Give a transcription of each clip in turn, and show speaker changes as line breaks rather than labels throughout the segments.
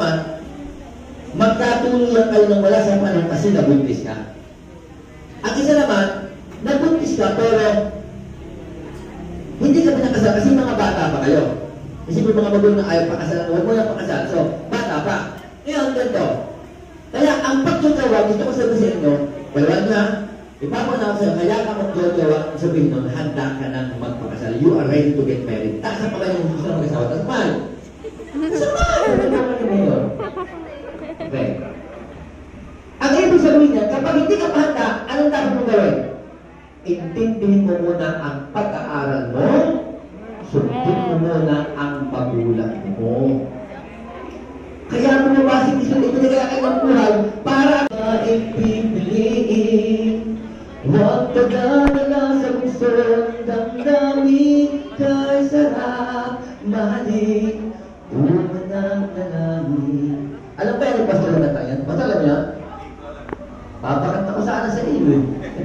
naman, magkatuluyan kayo ng wala sa panahon kasi nabuntis ka. Ang isa naman, nabuntis ka pero hindi ka pinakasal kasi mga bata pa kayo. Kasi kung mga magulang na ayaw pakasal, huwag mo na pakasal. So, bata pa. Ngayon, ganito. Kaya, ang pagjojowa, gusto ko sabihin sa inyo, wala na, ipapanaw sa'yo, kaya ka magjojowa, sabihin nun, handa ka nang magpakasal. You are ready to get married. Taas pa kayo yung gusto na mag-asawa. Tapos, mahal. Mahal! Okay. Ang ibig sabihin niya, kapag hindi ka mahanda, anong dapat mong gawin? Intindihin mo muna ang pag-aaral mo, sundin mo muna ang magulang mo. Kaya mo na basig isang ipinagalakan ng buhay para ipipiliin. Huwag pag-alala sa gusto ng damdamin, kay sarap mahalin, bunga ng dalangin. Alam ba yan, pastor na tayo? Basta alam niya? Papakanta ko sana sa iyo.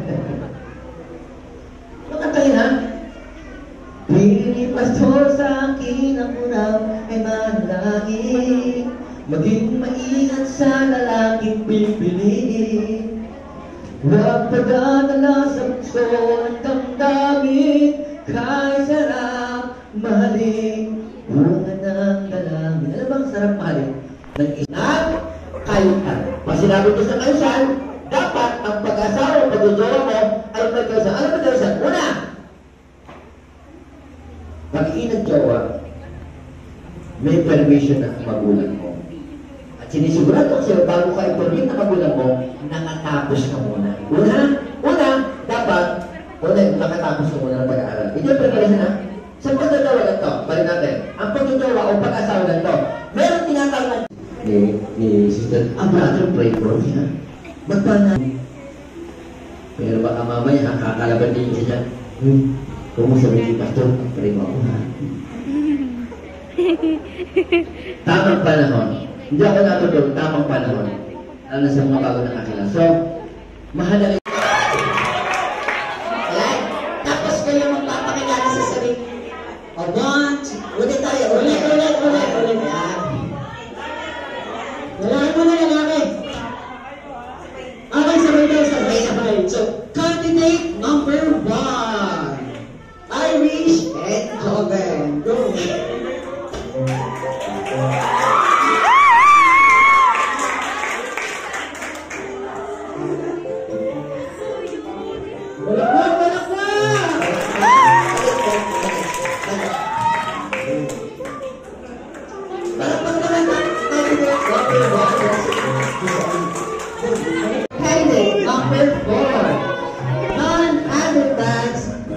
Makantayin ha? Pili pastor sa akin ang unang ay manalangin, maging maingat sa lalaking pipiliin. Huwag pag-alala sa puso ng damdamin, kay sarap mahalin, bunga ng dalangin. Alam bang sarap mahalin? Ng isang kayutan. Pag sinabi ko sa kayutan, dapat ang pag-asawa o pag-jowa mo ay may kayutan. Alam mo kayutan? Una, pag-inag-jowa, may permission ng magulang mo. At sinisigurado ko sa'yo, bago ka i-permit ng magulang mo, nakatapos ka muna. Una, dapat, nakatapos ka muna ng pag-aaral. Ito yung preparation ha? Sa pag-jowa na ito, balik natin, ang pag-jowa o pag-asawa na ito, meron tinatawag ni sister, brother, pray for me ha? Magpana. Pero baka mamaya, kakalaban din siya dyan. Kung mo sabihin si pastor, pray mo ako ha? Tamang panahon. Hindi ako natutulog, tamang panahon. Ano sa mga bago ng akila. So, mahalaga.
Tapos kayo magpapakilala sa sarili. Ulit tayo. Ulit. Wala mo na lalaki. Okay, sabay. So, candidate number 1. Irish and Joven. Go. Candidate number 4. None other than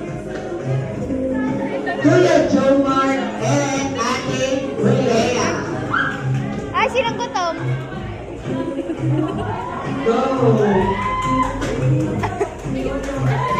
Kuya Jomar and Ate Rhea.
Ay, sinang gutom?
Go!